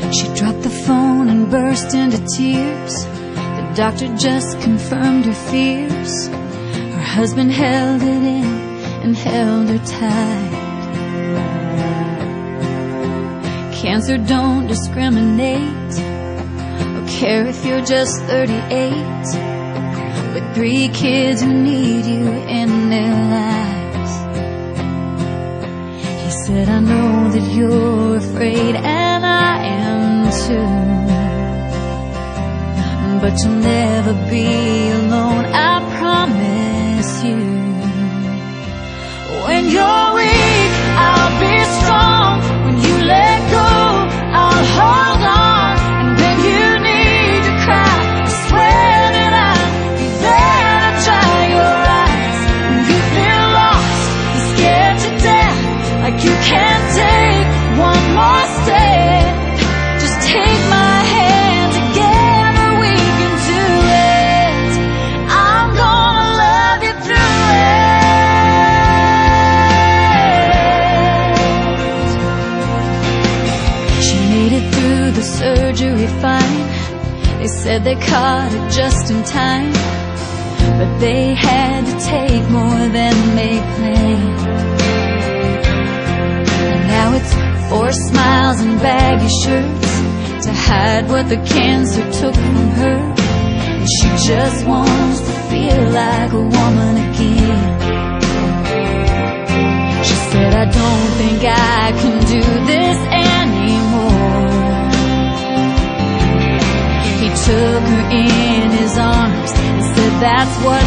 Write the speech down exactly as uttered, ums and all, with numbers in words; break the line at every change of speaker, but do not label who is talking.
She dropped the phone and burst into tears. The doctor just confirmed her fears. Her husband held it in and held her tight. Cancer don't discriminate or care if you're just thirty-eight, with three kids who need you in their lives. He said, I know that you're afraid, and I am too, but you'll never be alone, I promise you. When you're weak, I'll be strong. When you let go, I'll hold on. And when you need to cry, I swear that I'll be there to dry your eyes. When you feel lost and scared to death, like you can't take one more step, just take my hand, together we can do it. I'm gonna love you through it. She made it through the surgery fine. They said they caught it just in time, but they had to take more than they planned. And now it's four smiles and baggy shirts to hide what the cancer took from her. And she just wants to feel like a woman again. She said, I don't think I can do this anymore. He took her in his arms and said, that's what